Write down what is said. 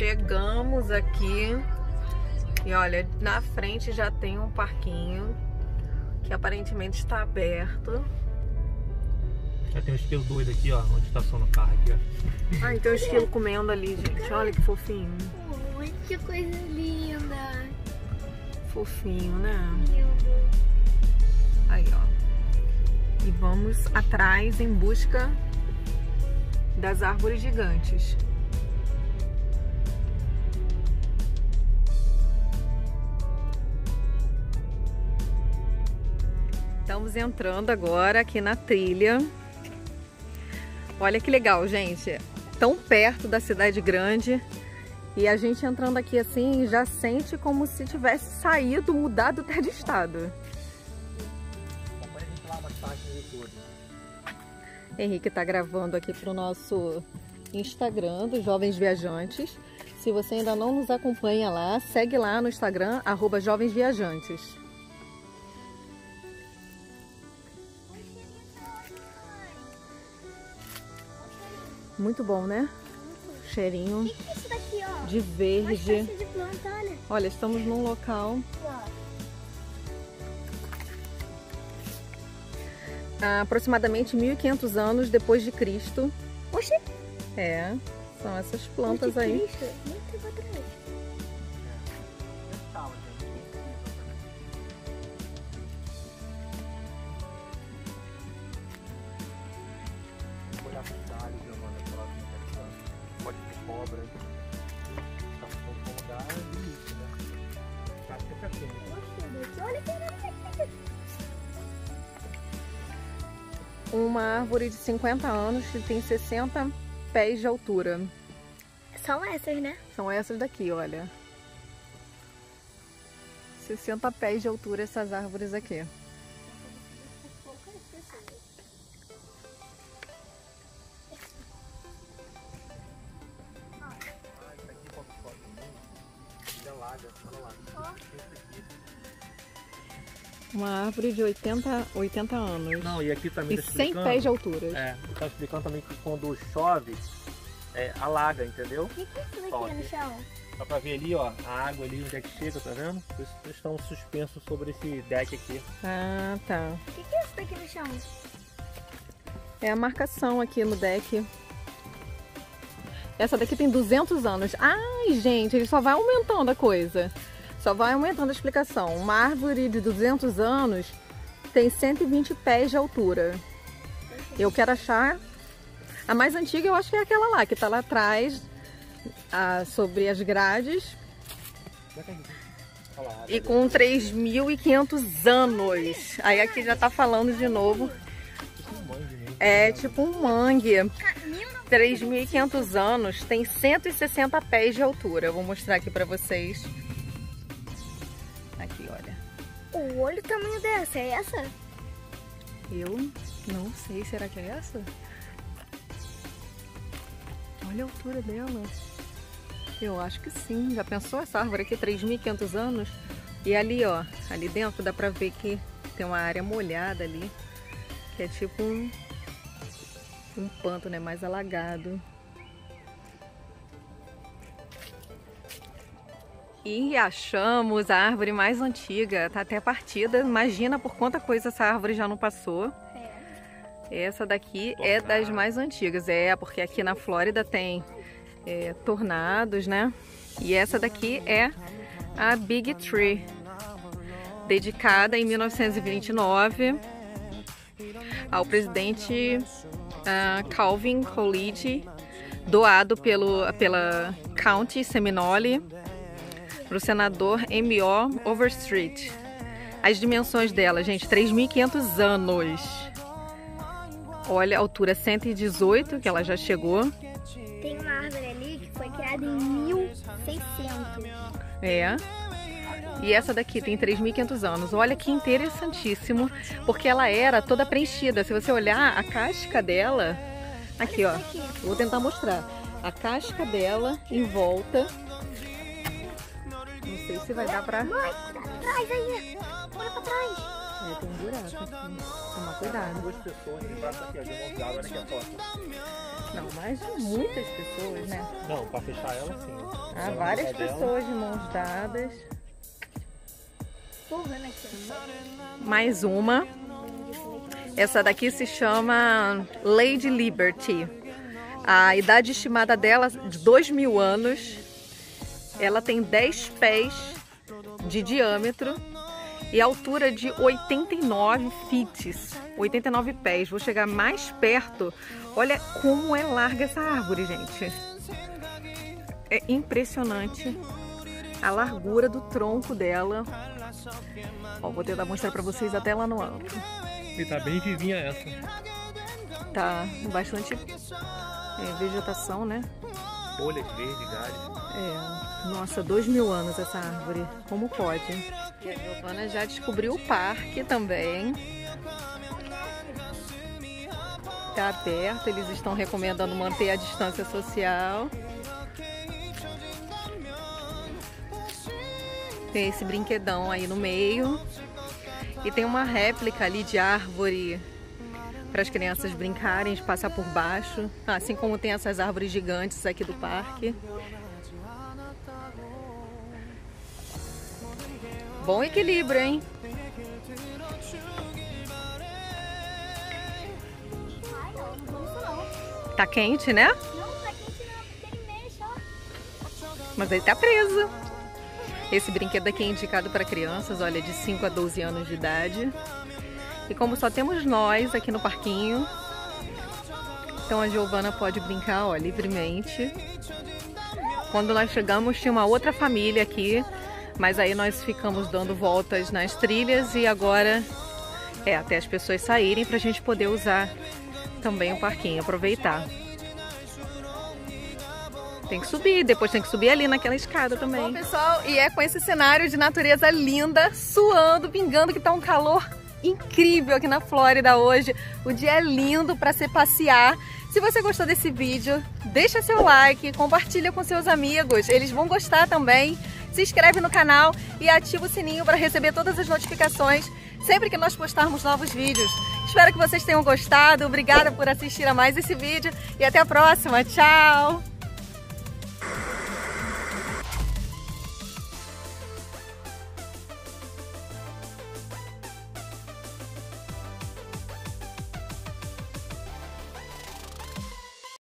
Chegamos aqui e olha, na frente já tem um parquinho que aparentemente está aberto. Já tem um esquilo doido aqui, ó, onde estaciona o carro aqui, ó. Ai, tem um esquilo comendo ali, gente. Olha que fofinho. Ui, que coisa linda. Fofinho, né? Lindo. Aí, ó. E vamos atrás em busca das árvores gigantes. Estamos entrando agora aqui na trilha. Olha que legal, gente. Tão perto da cidade grande. E a gente entrando aqui assim, já sente como se tivesse saído, mudado até de estado. Henrique tá gravando aqui pro nosso Instagram dos Jovens Viajantes. Se você ainda não nos acompanha lá, segue lá no Instagram, @jovensviajantes. Muito bom, né? Cheirinho O que é isso daqui, ó? de verde. Uma espécie de planta, olha. Olha, estamos num local aproximadamente 1500 anos depois de Cristo. Oxê. É, são essas plantas aí. Muito tempo atrás. Pode ter cobra. Olha que Uma árvore de 50 anos que tem 60 pés de altura. são essas, né? São essas daqui, olha. 60 pés de altura essas árvores aqui. Uma árvore de 80 anos. Não, e aqui também E tá 100 explicando- pés de altura. É, tá explicando também que quando chove, alaga, entendeu? O que é isso Ó, daqui no aqui. chão? Dá pra ver ali, ó, a água ali onde é que chega, tá vendo? Eles estão suspensos sobre esse deck aqui. Ah, tá. O que é isso daqui no chão? É a marcação aqui no deck. Essa daqui tem 200 anos. Ai, gente, ele só vai aumentando a coisa. Só vai aumentando a explicação. Uma árvore de 200 anos tem 120 pés de altura. Eu quero achar... A mais antiga eu acho que é aquela lá, que tá lá atrás, sobre as grades. E com 3.500 anos. Aí aqui já tá falando de novo. É tipo um mangue. 3.500 anos, tem 160 pés de altura. Eu vou mostrar aqui pra vocês. Aqui, olha. Olha o tamanho dessa, é essa? Eu não sei, será que é essa? Olha a altura dela. Eu acho que sim. Já pensou essa árvore aqui, 3.500 anos? E ali, ó, ali dentro dá pra ver que tem uma área molhada ali. Que é tipo um pântano, né, mais alagado. E achamos a árvore mais antiga, tá até partida. Imagina por quanta coisa essa árvore já não passou. Essa daqui é das mais antigas, porque aqui na Flórida tem tornados, né? E essa daqui é a Big Tree, dedicada em 1929 ao presidente Calvin Coolidge, doado pela County Seminole para o senador M.O. Overstreet. As dimensões dela, gente, 3.500 anos. Olha, a altura 118, que ela já chegou. Tem uma árvore ali que foi criada em 1600. E essa daqui tem 3.500 anos. Olha que interessantíssimo, porque ela era toda preenchida. Se você olhar a casca dela, aqui ó, vou tentar mostrar. A casca dela em volta. Não sei se vai dar pra... Mãe, atrás aí. Olha pra trás. Tem um buraco aqui. Toma cuidado. Duas pessoas de braço aqui, ó, de mão dada, olha aqui a foto. Não, mas muitas pessoas, né? Não, pra fechar ela sim. Há várias pessoas de mãos dadas. Mais uma. Essa daqui se chama Lady Liberty. A idade estimada dela é de 2.000 anos. Ela tem 10 pés de diâmetro e altura de 89 feet, 89 pés. Vou chegar mais perto. Olha como é larga essa árvore, gente. É impressionante a largura do tronco dela. Ó, vou tentar mostrar pra vocês até lá no alto. E tá bem vivinha essa. Tá bastante vegetação, né? Folhas verdes, galhos. Nossa, 2.000 anos essa árvore. Como pode? E a Giovana já descobriu o parque também. Tá aberto, eles estão recomendando manter a distância social. Tem esse brinquedão aí no meio. E tem uma réplica ali de árvore para as crianças brincarem, de passar por baixo. Assim como tem essas árvores gigantes aqui do parque. Bom equilíbrio, hein? Tá quente, né? Não, tá quente não, porque ele mexe, ó. Mas ele tá preso. Esse brinquedo aqui é indicado para crianças, olha, de 5 a 12 anos de idade. E como só temos nós aqui no parquinho, então a Giovana pode brincar, ó, livremente. Quando nós chegamos tinha uma outra família aqui, mas aí nós ficamos dando voltas nas trilhas e agora até as pessoas saírem pra gente poder usar também o parquinho, aproveitar. Tem que subir, depois tem que subir ali naquela escada também. Bom, pessoal, e é com esse cenário de natureza linda, suando, pingando, que tá um calor incrível aqui na Flórida hoje. O dia é lindo para se passear. Se você gostou desse vídeo, deixa seu like, compartilha com seus amigos, eles vão gostar também. Se inscreve no canal e ativa o sininho para receber todas as notificações sempre que nós postarmos novos vídeos. Espero que vocês tenham gostado. Obrigada por assistir a mais esse vídeo e até a próxima. Tchau!